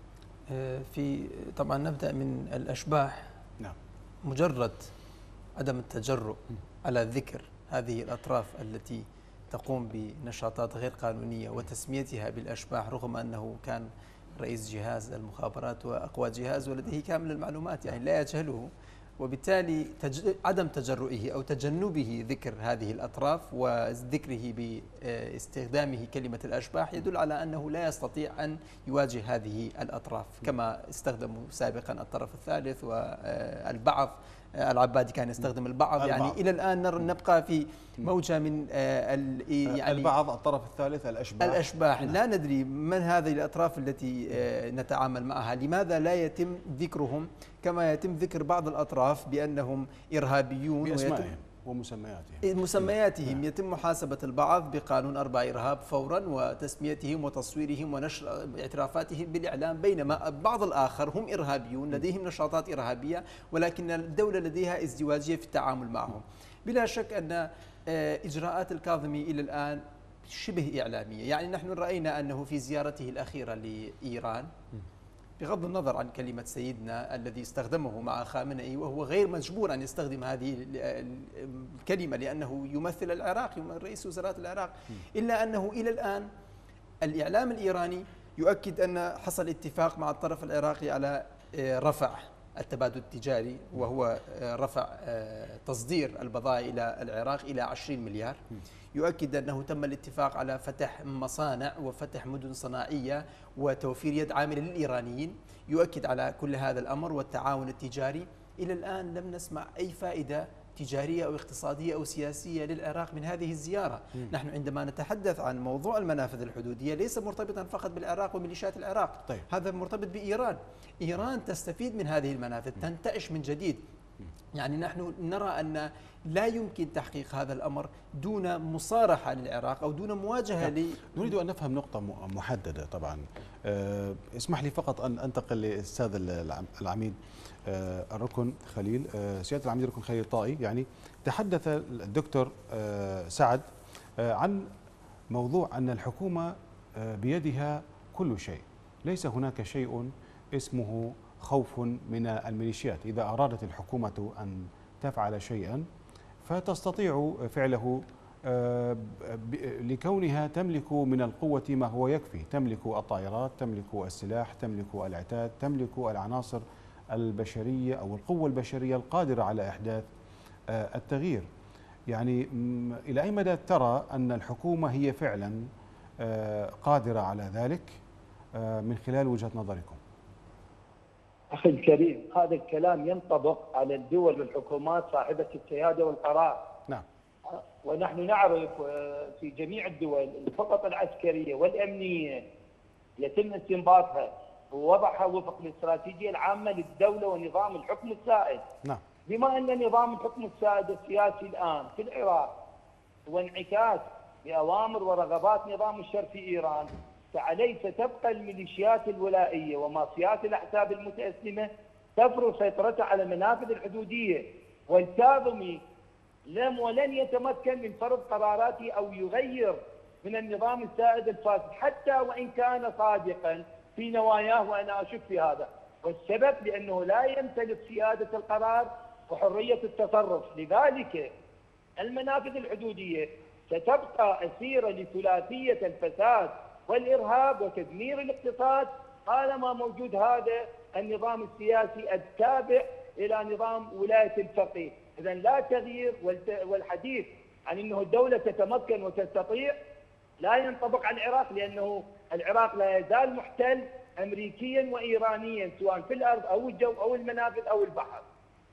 طبعا نبدأ من الأشباح. نعم. مجرد عدم التجرؤ على ذكر هذه الأطراف التي تقوم بنشاطات غير قانونية وتسميتها بالأشباح، رغم أنه كان رئيس جهاز المخابرات وأقوى جهاز ولديه كامل المعلومات، يعني لا يجهله، وبالتالي عدم تجرؤه أو تجنبه ذكر هذه الأطراف وذكره باستخدامه كلمة الأشباح يدل على أنه لا يستطيع أن يواجه هذه الأطراف، كما استخدموا سابقا الطرف الثالث والبعض. العبادي كان يستخدم البعض. يعني إلى الآن نبقى في موجة من يعني البعض، الطرف الثالث، الأشباح. لا ندري من هذه الأطراف التي نتعامل معها. لماذا لا يتم ذكرهم كما يتم ذكر بعض الأطراف بأنهم إرهابيون بأسمائهم ومسمياتهم؟ يتم محاسبة البعض بقانون 4 إرهاب فورا وتسميتهم وتصويرهم ونشر اعترافاتهم بالإعلام، بينما البعض الآخر هم إرهابيون لديهم نشاطات إرهابية ولكن الدولة لديها ازدواجية في التعامل معهم. بلا شك أن إجراءات الكاظمي إلى الآن شبه إعلامية. يعني نحن رأينا أنه في زيارته الأخيرة لإيران، بغض النظر عن كلمة سيدنا الذي استخدمه مع خامنئي وهو غير مجبور أن يستخدم هذه الكلمة لأنه يمثل العراق، رئيس وزراء العراق، إلا أنه إلى الآن الإعلام الإيراني يؤكد أن حصل اتفاق مع الطرف العراقي على رفع التبادل التجاري، وهو رفع تصدير البضائع إلى العراق إلى 20 مليار. يؤكد أنه تم الاتفاق على فتح مصانع وفتح مدن صناعية وتوفير يد عاملة للإيرانيين. يؤكد على كل هذا الأمر والتعاون التجاري. إلى الآن لم نسمع أي فائدة تجارية أو اقتصادية أو سياسية للعراق من هذه الزيارة. نحن عندما نتحدث عن موضوع المنافذ الحدودية ليس مرتبطا فقط بالعراق وميليشيات العراق. طيب. هذا مرتبط بإيران. إيران تستفيد من هذه المنافذ، تنتعش من جديد. يعني نحن نرى أن لا يمكن تحقيق هذا الأمر دون مصارحة للعراق أو دون مواجهة نريد أن نفهم نقطة محددة طبعا. اسمح لي فقط أن أنتقل للأستاذ العميد الركن خليل. سيادة العميد الركن خليل طائي، يعني تحدث الدكتور سعد عن موضوع أن الحكومة بيدها كل شيء، ليس هناك شيء اسمه خوف من الميليشيات. إذا أرادت الحكومة أن تفعل شيئا فتستطيع فعله لكونها تملك من القوة ما هو يكفي، تملك الطائرات، تملك السلاح، تملك العتاد، تملك العناصر البشرية أو القوة البشرية القادرة على إحداث التغيير. يعني إلى أي مدى ترى أن الحكومة هي فعلا قادرة على ذلك من خلال وجهة نظركم؟ أخي الكريم، هذا الكلام ينطبق على الدول والحكومات صاحبة السيادة والقرار. نعم. ونحن نعرف في جميع الدول الخطط العسكرية والأمنية يتم استنباطها ووضعها وفق الاستراتيجية العامة للدولة ونظام الحكم السائد. نعم. بما أن نظام الحكم السائد السياسي الآن في العراق هو انعكاس بأوامر ورغبات نظام الشر في إيران، فعليه ستبقى الميليشيات الولائية ومافيات الأحزاب المتأسلمة تفرض سيطرتها على المنافذ الحدودية، والكاظمي ولن يتمكن من فرض قراراته أو يغير من النظام السائد الفاسد حتى وإن كان صادقا في نواياه، وأنا أشك في هذا. والسبب لأنه لا يمتلك سيادة القرار وحرية التصرف، لذلك المنافذ الحدودية ستبقى أسيرة لثلاثية الفساد والإرهاب وتدمير الاقتصاد طالما موجود هذا النظام السياسي التابع إلى نظام ولاية الفقيه. إذن لا تغيير، والحديث عن أنه الدولة تتمكن وتستطيع لا ينطبق على العراق، لأنه العراق لا يزال محتل أمريكيا وإيرانيا سواء في الأرض أو الجو أو المنافذ أو البحر.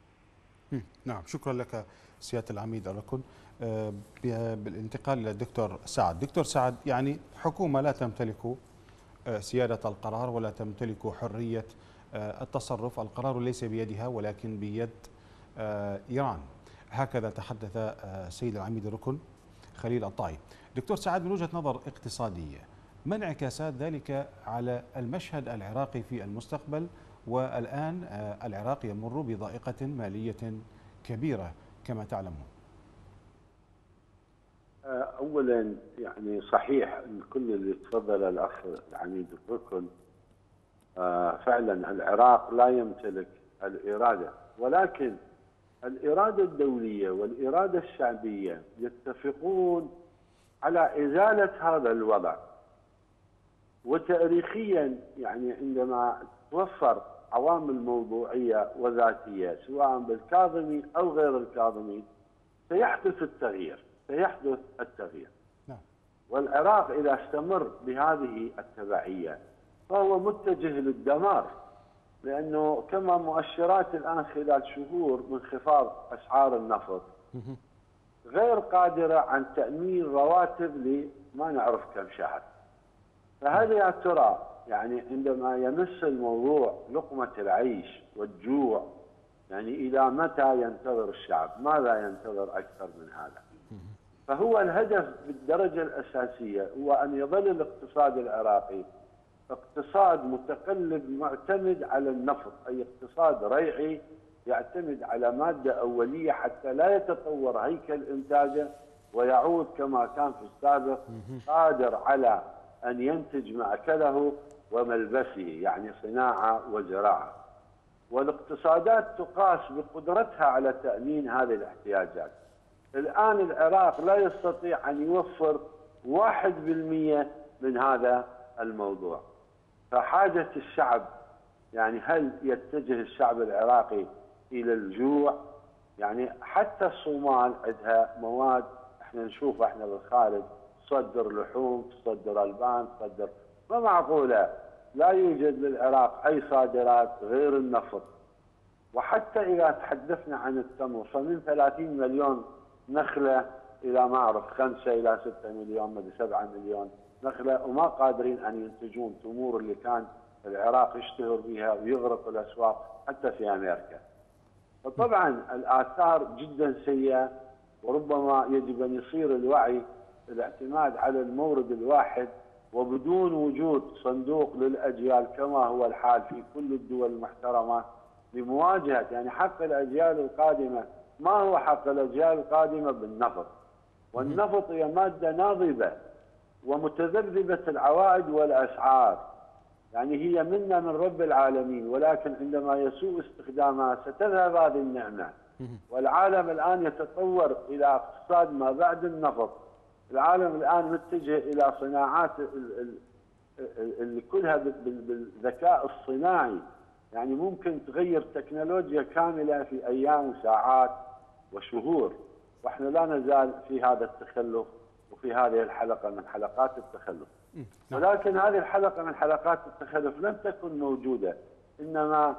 نعم، شكرا لك سيادة العميد الركن. بالانتقال إلى الدكتور سعد. دكتور سعد، يعني حكومة لا تمتلك سيادة القرار ولا تمتلك حرية التصرف، القرار ليس بيدها ولكن بيد إيران، هكذا تحدث السيد العميد الركن خليل الطائي. دكتور سعد، من وجهة نظر اقتصادية، ما انعكاسات ذلك على المشهد العراقي في المستقبل؟ والآن العراق يمر بضائقة مالية كبيرة كما تعلمون. أولا يعني صحيح كل اللي تفضل الأخ العميد الركن، فعلا العراق لا يمتلك الإرادة، ولكن الإرادة الدولية والإرادة الشعبية يتفقون على إزالة هذا الوضع. وتاريخيا يعني عندما توفر عوامل موضوعية وذاتية سواء بالكاظمي أو غير الكاظمي سيحدث التغيير، سيحدث التغيير. والعراق إذا استمر بهذه التبعية فهو متجه للدمار، لأنه كما مؤشرات الآن خلال شهور من انخفاض أسعار النفط غير قادرة عن تأمين رواتب لما نعرف كم شهر. فهذا يا ترى يعني عندما يمس الموضوع لقمة العيش والجوع، يعني إلى متى ينتظر الشعب؟ ماذا ينتظر أكثر من هذا؟ فهو الهدف بالدرجة الأساسية هو أن يظل الاقتصاد العراقي اقتصاد متقلب معتمد على النفط، أي اقتصاد ريعي يعتمد على مادة أولية حتى لا يتطور هيكل إنتاجه ويعود كما كان في السابق قادر على أن ينتج مأكله وملبسه، يعني صناعة وزراعة. والاقتصادات تقاس بقدرتها على تأمين هذه الاحتياجات. الآن العراق لا يستطيع أن يوفر 1% من هذا الموضوع. فحاجة الشعب، يعني هل يتجه الشعب العراقي إلى الجوع؟ يعني حتى الصومال عندها مواد احنا نشوفها احنا بالخارج، تصدر لحوم، تصدر ألبان، تصدر، ما معقولة لا يوجد للعراق أي صادرات غير النفط. وحتى إذا تحدثنا عن التمر فمن 30 مليون نخلة إلى ما أعرف 5 إلى 6 مليون مدري 7 مليون نخلة، وما قادرين أن ينتجون تمور اللي كان العراق يشتهر بها ويغرق الأسواق حتى في أمريكا. فطبعا الآثار جدا سيئة، وربما يجب أن يصير الوعي الاعتماد على المورد الواحد وبدون وجود صندوق للأجيال كما هو الحال في كل الدول المحترمة لمواجهة يعني حق الأجيال القادمة. ما هو حق الأجيال القادمة بالنفط؟ والنفط هي مادة ناضبة ومتذبذبة العوائد والأسعار، يعني هي منا من رب العالمين، ولكن عندما يسوء استخدامها ستذهب هذه النعمة. والعالم الآن يتطور إلى اقتصاد ما بعد النفط. العالم الآن متجه إلى صناعات اللي كلها بالذكاء الصناعي، يعني ممكن تغير تكنولوجيا كاملة في أيام وساعات وشهور، واحنا لا نزال في هذا التخلف وفي هذه الحلقة من حلقات التخلف. ولكن هذه الحلقة من حلقات التخلف لم تكن موجودة، إنما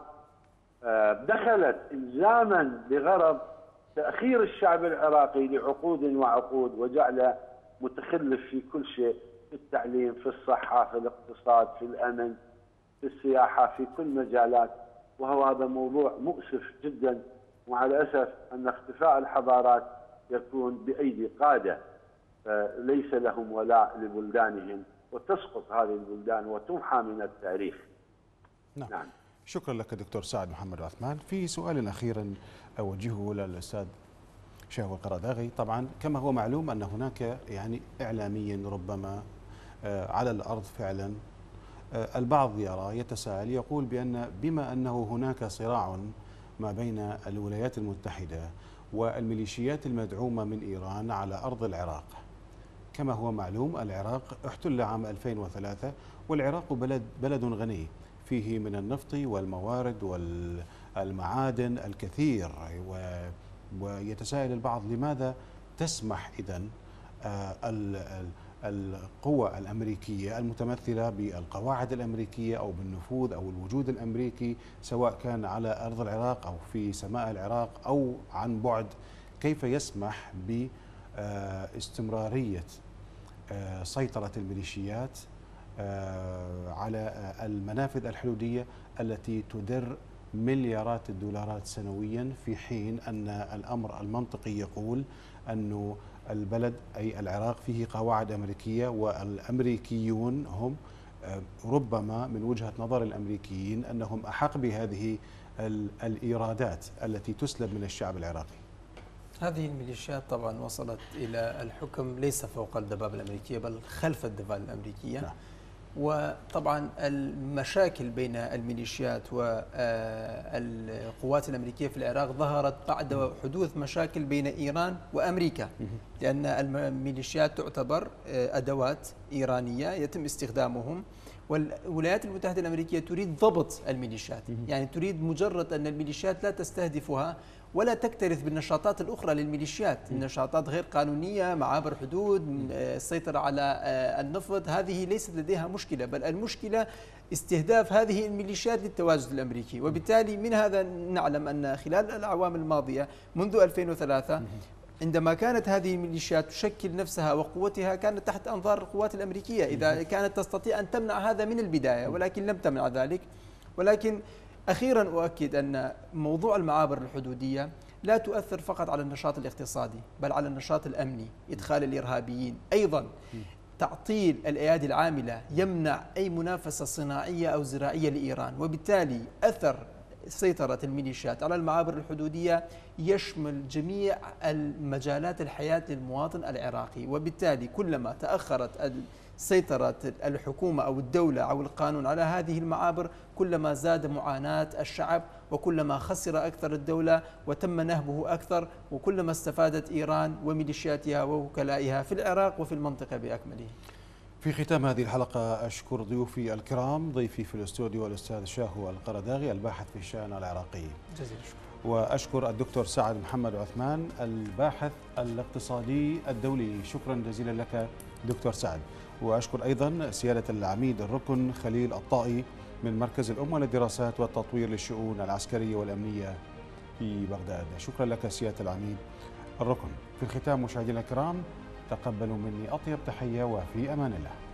دخلت إلزاما بغرض تأخير الشعب العراقي لعقود وعقود وجعله متخلف في كل شيء، في التعليم، في الصحة، في الاقتصاد، في الأمن، في السياحة، في كل مجالات. وهو هذا موضوع مؤسف جدا، ومع الأسف أن اختفاء الحضارات يكون بأيدي قادة ليس لهم ولاء لبلدانهم، وتسقط هذه البلدان وتمحى من التاريخ. نعم. شكرا لك دكتور سعد محمد عثمان. في سؤال أخيرا أوجهه للأستاذ شهوة القراداغي. طبعا كما هو معلوم أن هناك يعني إعلاميا ربما على الأرض فعلا البعض يرى يتساءل يقول بأن بما أنه هناك صراع ما بين الولايات المتحدة والميليشيات المدعومة من إيران على أرض العراق. كما هو معلوم العراق احتل عام 2003، والعراق بلد غني فيه من النفط والموارد والمعادن الكثير، ويتساءل البعض لماذا تسمح إذن القوى الأمريكية المتمثلة بالقواعد الأمريكية أو بالنفوذ أو الوجود الأمريكي سواء كان على أرض العراق أو في سماء العراق أو عن بعد، كيف يسمح باستمرارية سيطرة الميليشيات على المنافذ الحدودية التي تدر مليارات الدولارات سنويا، في حين أن الأمر المنطقي يقول أن البلد أي العراق فيه قواعد أمريكية، والأمريكيون هم ربما من وجهة نظر الأمريكيين أنهم أحق بهذه الإيرادات التي تسلب من الشعب العراقي. هذه الميليشيات طبعا وصلت إلى الحكم ليس فوق الدبابة الأمريكية بل خلف الدبابة الأمريكية. نعم. وطبعا المشاكل بين الميليشيات والقوات الأمريكية في العراق ظهرت بعد حدوث مشاكل بين إيران وأمريكا، لأن الميليشيات تعتبر أدوات إيرانية يتم استخدامهم، والولايات المتحدة الأمريكية تريد ضبط الميليشيات، يعني تريد مجرد أن الميليشيات لا تستهدفها ولا تكترث بالنشاطات الأخرى للميليشيات، نشاطات غير قانونية، معابر حدود، السيطرة على النفط، هذه ليست لديها مشكلة، بل المشكلة استهداف هذه الميليشيات للتواجد الأمريكي. وبالتالي من هذا نعلم أن خلال الأعوام الماضية منذ 2003 عندما كانت هذه الميليشيات تشكل نفسها وقوتها كانت تحت أنظار القوات الأمريكية، إذا كانت تستطيع أن تمنع هذا من البداية، ولكن لم تمنع ذلك. ولكن أخيرا أؤكد أن موضوع المعابر الحدودية لا تؤثر فقط على النشاط الاقتصادي بل على النشاط الأمني، إدخال الإرهابيين، أيضا تعطيل الأيادي العاملة يمنع أي منافسة صناعية أو زراعية لإيران. وبالتالي أثر سيطرة الميليشيات على المعابر الحدودية يشمل جميع المجالات الحياة للمواطن العراقي، وبالتالي كلما تأخرت سيطرة الحكومة أو الدولة أو القانون على هذه المعابر كلما زاد معاناة الشعب، وكلما خسر أكثر الدولة وتم نهبه أكثر، وكلما استفادت إيران وميليشياتها ووكلائها في العراق وفي المنطقة بأكمله. في ختام هذه الحلقة أشكر ضيوفي الكرام، ضيفي في الاستوديو الأستاذ شهوة القراداغي الباحث في الشأن العراقي، جزيل الشكر، وأشكر الدكتور سعد محمد عثمان الباحث الاقتصادي الدولي. شكرا جزيلا لك دكتور سعد. وأشكر أيضا سيادة العميد الركن خليل الطائي من مركز الأمة للدراسات والتطوير للشؤون العسكرية والأمنية في بغداد. شكرا لك سيادة العميد الركن. في الختام مشاهدينا الكرام، تقبلوا مني أطيب تحية وفي أمان الله.